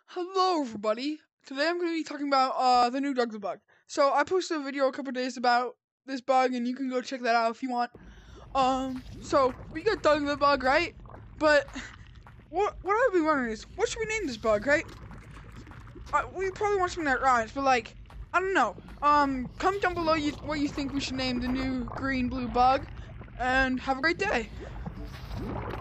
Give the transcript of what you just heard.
Hello everybody! Today I'm going to be talking about the new Douglas bug. So I posted a video a couple days about this bug and you can go check that out if you want. So we got Douglas bug, right? But what I've been wondering is, what should we name this bug, right? We probably want something that rhymes, but like, I don't know. Comment down below what you think we should name the new green-blue bug, and have a great day!